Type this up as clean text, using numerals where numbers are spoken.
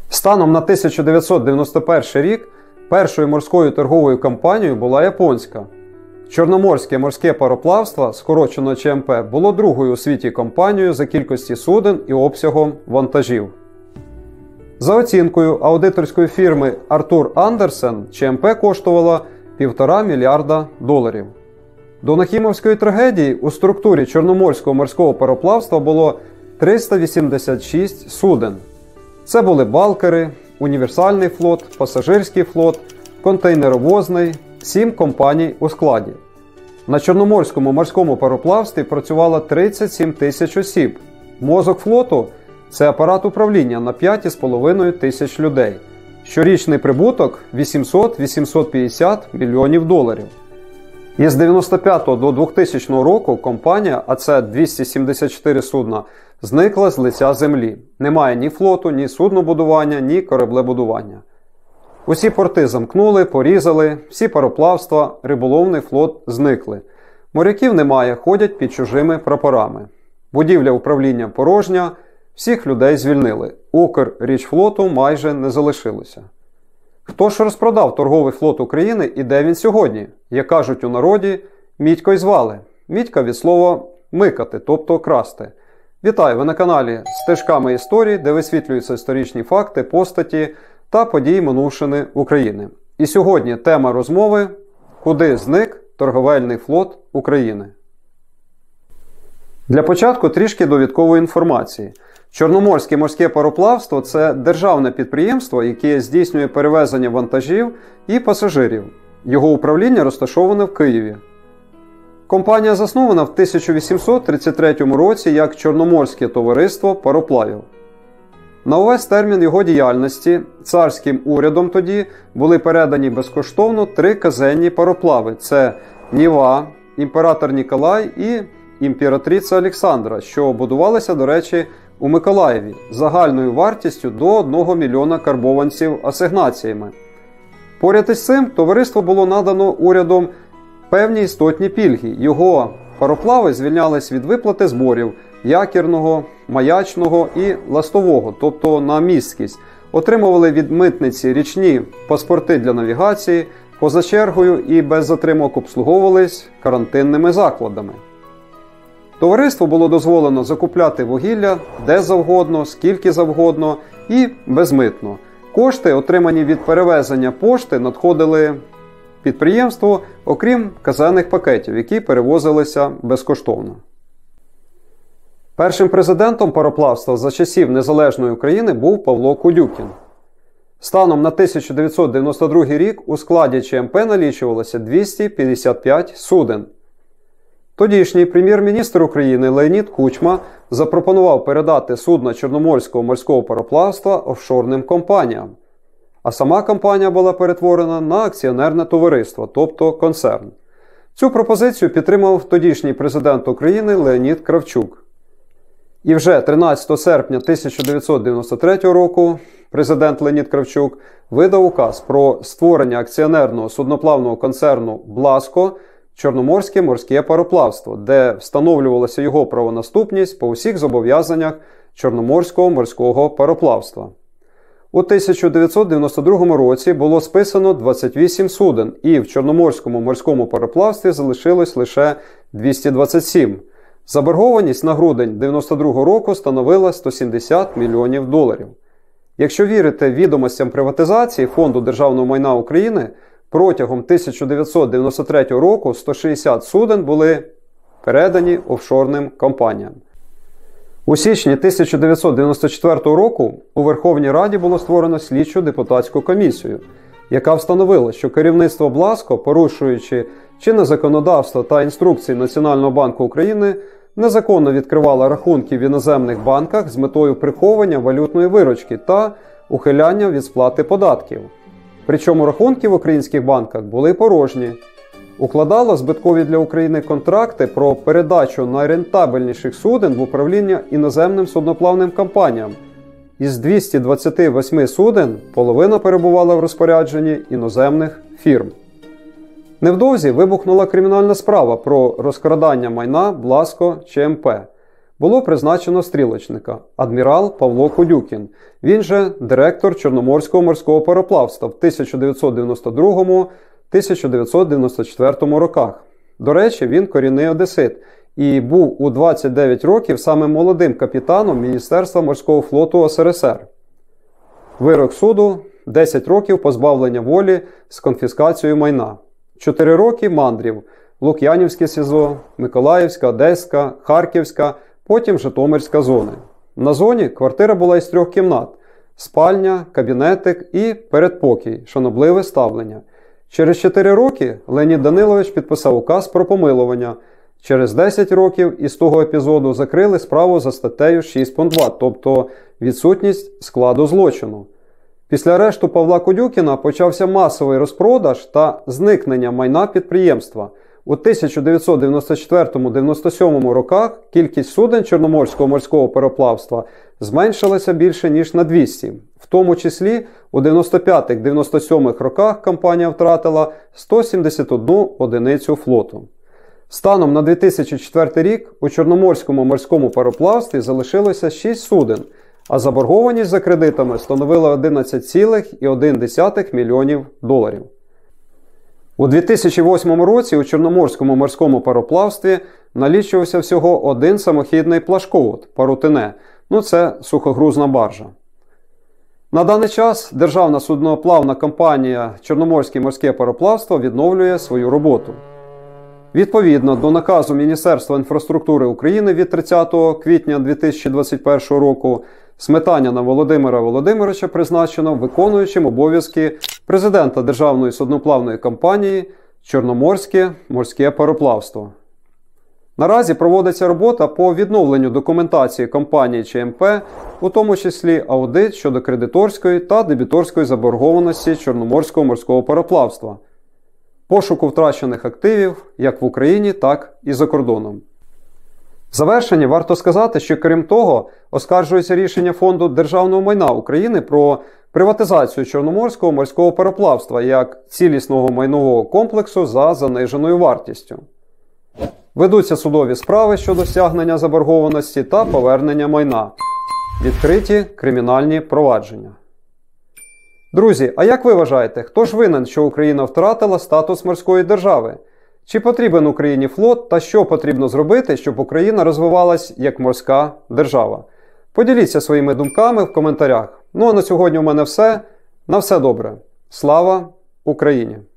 Станом на 1991 рік першою морською торговою компанією була японська. Чорноморське морське пароплавство, скорочено ЧМП, було другою у світі компанією за кількості суден і обсягом вантажів. За оцінкою аудиторської фірми Артур Андерсен, ЧМП коштувала $1,5 мільярда. До Нахімовської трагедії у структурі Чорноморського морського пароплавства було 386 суден. Це були балкери, універсальний флот, пасажирський флот, контейнеровозний, 7 компаній у складі. На Чорноморському морському пароплавстві працювало 37 тисяч осіб. Мозок флоту – це апарат управління на 5,5 тисяч людей. Щорічний прибуток – $800-850 мільйонів. Із 1995 до 2000 року компанія, а це 274 судна, зникла з лиця землі. Немає ні флоту, ні суднобудування, ні кораблебудування. Усі порти замкнули, порізали, всі пароплавства, риболовний флот зникли. Моряків немає, ходять під чужими прапорами. Будівля управління порожня, всіх людей звільнили. Укррічфлоту майже не залишилося. Хто ж розпродав торговий флот України і де він сьогодні? Як кажуть у народі, Мідько й звали. Мідька від слова «микати», тобто красти. Вітаю, ви на каналі «Стежками історії», де висвітлюються історичні факти, постаті та події минувшини України. І сьогодні тема розмови – куди зник торговельний флот України. Для початку трішки довідкової інформації. Чорноморське морське пароплавство – це державне підприємство, яке здійснює перевезення вантажів і пасажирів. Його управління розташоване в Києві. Компанія заснована в 1833 році як Чорноморське товариство пароплавів. На увесь термін його діяльності царським урядом тоді були передані безкоштовно 3 казенні пароплави – це Нева, імператор Ніколай і імператриця Олександра, що будувалися, до речі, у Миколаєві загальною вартістю до 1 мільйона карбованців асигнаціями. Поряд із цим товариство було надано урядом певні істотні пільги. Його пароплави звільнялись від виплати зборів якірного, маячного і ластового, тобто на місткість. Отримували від митниці річні паспорти для навігації, поза чергою і без затримок обслуговувались карантинними закладами. Товариству було дозволено закупляти вугілля де завгодно, скільки завгодно і безмитно. Кошти, отримані від перевезення пошти, надходили підприємству, окрім казенних пакетів, які перевозилися безкоштовно. Першим президентом пароплавства за часів Незалежної України був Павло Кулюкін. Станом на 1992 рік у складі ЧМП налічувалося 255 суден. Тодішній прем'єр-міністр України Леонід Кучма запропонував передати судна Чорноморського морського пароплавства офшорним компаніям. А сама компанія була перетворена на акціонерне товариство, тобто концерн. Цю пропозицію підтримав тодішній президент України Леонід Кравчук. І вже 13 серпня 1993 року президент Леонід Кравчук видав указ про створення акціонерного судноплавного концерну «Бласко» Чорноморське морське пароплавство, де встановлювалася його правонаступність по усіх зобов'язаннях Чорноморського морського пароплавства. У 1992 році було списано 28 суден, і в Чорноморському морському пароплавстві залишилось лише 227. Заборгованість на грудень 1992 року становила $170 мільйонів. Якщо вірити відомостям приватизації Фонду державного майна України, протягом 1993 року 160 суден були передані офшорним компаніям. У січні 1994 року у Верховній Раді було створено слідчу депутатську комісію, яка встановила, що керівництво «Бласко», порушуючи чинне законодавство та інструкції Національного банку України, незаконно відкривало рахунки в іноземних банках з метою приховування валютної виручки та ухиляння від сплати податків. Причому рахунки в українських банках були порожні. Укладало збиткові для України контракти про передачу найрентабельніших суден в управління іноземним судноплавним компаніям. Із 228 суден половина перебувала в розпорядженні іноземних фірм. Невдовзі вибухнула кримінальна справа про розкрадання майна «Бласко ЧМП». було призначено стрілочника – адмірал Павло Кулюкін. Він же директор Чорноморського морського пароплавства в 1992-1994 роках. До речі, він корінний одесит і був у 29 років самим молодим капітаном Міністерства морського флоту СРСР. Вирок суду – 10 років позбавлення волі з конфіскацією майна. 4 роки мандрів – Лук'янівське СІЗО, Миколаївська, Одеська, Харківська, потім Житомирська зони. На зоні квартира була із 3 кімнат – спальня, кабінетик і передпокій, шанобливе ставлення. Через 4 роки Леонід Данилович підписав указ про помилування. Через 10 років із того епізоду закрили справу за статтею 6.2, тобто відсутність складу злочину. Після арешту Павла Кулюкіна почався масовий розпродаж та зникнення майна підприємства. У 1994-97 роках кількість суден Чорноморського морського пароплавства зменшилася більше ніж на 200. В тому числі у 95-97 роках компанія втратила 171 одиницю флоту. Станом на 2004 рік у Чорноморському морському пароплавстві залишилося 6 суден, а заборгованість за кредитами становила $11,1 мільйонів. У 2008 році у Чорноморському морському пароплавстві налічувався всього один самохідний плашковод – Парутине. Це сухогрузна баржа. На даний час Державна судноплавна компанія Чорноморське морське пароплавство відновлює свою роботу. Відповідно до наказу Міністерства інфраструктури України від 30 квітня 2021 року Сметаніна Володимира Володимировича призначено виконуючим обов'язки президента Державної судноплавної компанії Чорноморське морське пароплавство. Наразі проводиться робота по відновленню документації компанії ЧМП, у тому числі аудит щодо кредиторської та дебіторської заборгованості Чорноморського морського пароплавства, пошуку втрачених активів як в Україні, так і за кордоном. В завершенні варто сказати, що крім того, оскаржується рішення Фонду державного майна України про приватизацію Чорноморського морського пароплавства як цілісного майнового комплексу за заниженою вартістю. Ведуться судові справи щодо стягнення заборгованості та повернення майна. Відкриті кримінальні провадження. Друзі, а як ви вважаєте, хто ж винен, що Україна втратила статус морської держави? Чи потрібен Україні флот та що потрібно зробити, щоб Україна розвивалась як морська держава? Поділіться своїми думками в коментарях. А на сьогодні у мене все. На все добре. Слава Україні!